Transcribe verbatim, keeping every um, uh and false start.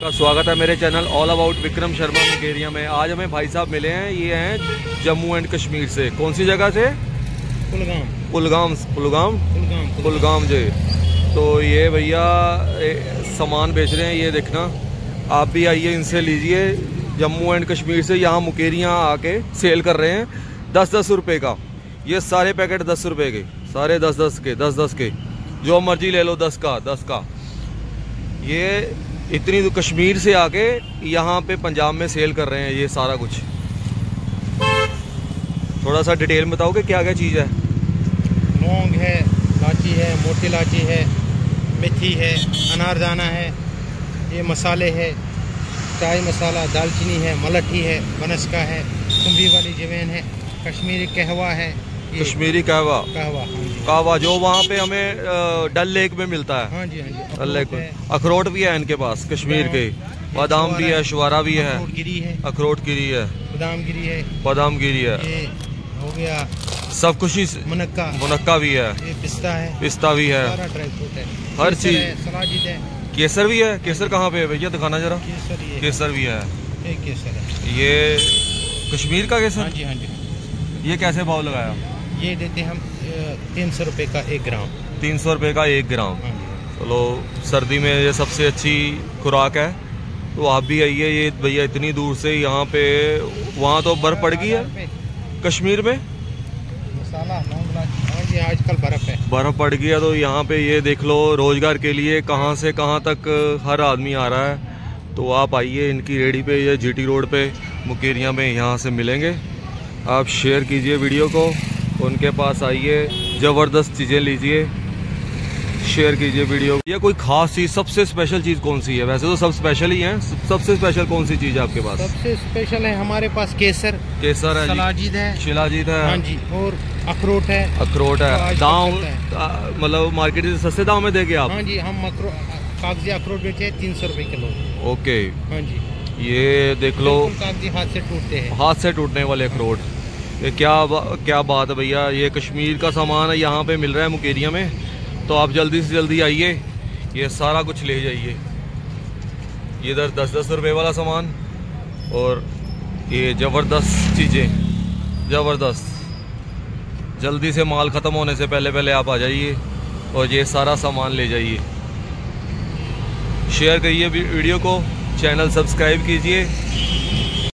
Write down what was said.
का स्वागत है मेरे channel all about Vikram Sharma Mukerian में। आज हमें भाई साहब मिले हैं, ये हैं जम्मू एंड कश्मीर से। कौन सी जगह से? कुलगाम। कुलगाम कुलगाम कुलगाम कुलगाम जी। तो ये भैया सामान बेच रहे हैं, ये देखना। आप भी आइए, इनसे लीजिए। जम्मू एंड कश्मीर से यहाँ मुकेरिया आके सेल कर रहे हैं दस दस रुपये का। ये सारे पैकेट दस रुपये के, सारे दस दस के, दस दस के, जो मर्जी ले लो, दस का दस का। ये इतनी तो कश्मीर से आके यहाँ पे पंजाब में सेल कर रहे हैं ये सारा कुछ। थोड़ा सा डिटेल में बताओगे क्या क्या चीज़ है? लौंग है, इलायची है, मोटी इलायची है, मेथी है, अनारदाना है, ये मसाले है, चाय मसाला, दालचीनी है, मलठी है, बनस्का है, कुंभी वाली जवैन है, कश्मीरी कहवा है, कश्मीरी कहवा कहवा कहवा जो वहाँ पे हमें डल लेक में मिलता है। हाँ जी हाँ जी। डल लेक में अखरोट भी है इनके पास, कश्मीर के। बादाम भी है, शुवारा भी है, अखरोट गिरी है, अखरोट गिरी है, बादाम गिरी है, बादाम गिरी है, ये हो गया सब कुछ ही। मुनक्का मुनक्का भी है, ये पिस्ता है, पिस्ता भी है, सारा ड्राई फ्रूट है, हर केसर चीज। है, सलाजिद है, केसर भी है। केसर कहाँ पे है भैया, दिखाना जरा। केसर ये केसर भी है, ये केसर है, ये कश्मीर का हाँ केसर। जी हाँ जी। ये कैसे भाव लगाया? ये देते हम तीन सौ रुपये का एक ग्राम। तीन सौ रुपये का एक ग्राम। हाँ जी। चलो, सर्दी में ये सबसे अच्छी खुराक है, तो आप भी आइए। ये भैया इतनी दूर से यहाँ पे, वहाँ तो बर्फ़ पड़ गई है कश्मीर में। मसाला लौंग इलायची, हाँ जी, आजकल बर्फ़ है, बर्फ़ पड़ गई है। तो यहाँ पे ये देख लो, रोज़गार के लिए कहाँ से कहाँ तक हर आदमी आ रहा है। तो आप आइए इनकी रेडी पे, ये जीटी रोड पे मुकेरिया में यहाँ से मिलेंगे। आप शेयर कीजिए वीडियो को, उनके पास आइए, ज़बरदस्त चीज़ें लीजिए, शेयर कीजिए वीडियो। ये कोई खास चीज़, सबसे स्पेशल चीज़ कौन सी है? वैसे तो सब स्पेशल ही हैं, सबसे स्पेशल कौन सी चीज़ है आपके पास? सबसे स्पेशल है हमारे पास केसर, केसर है, सलाजिद है, शिलाजीत है, हाँ जी, और अखरोट है। अखरोट है। आज दाम चलता मतलब मार्केट से सस्ते दाम में देंगे आप? हाँ जी, हम अखरोट, कागजी अखरोट बेचे तीन सौ रुपये किलो। ओके, हाँ जी, ये देख लो, बिल्कुल कागजी, हाथ से टूटते हैं, हाथ से टूटने वाले अखरोट। ये क्या क्या बात है भैया, ये कश्मीर का सामान है, यहाँ पे मिल रहा है मुकेरिया में। तो आप जल्दी से जल्दी आइए, ये सारा कुछ ले जाइए। इधर दस दस रुपये वाला सामान, और ये ज़बरदस्त चीज़ें, ज़बरदस्त। जल्दी से माल ख़त्म होने से पहले पहले आप आ जाइए और ये सारा सामान ले जाइए। शेयर करिए वीडियो को, चैनल सब्सक्राइब कीजिए।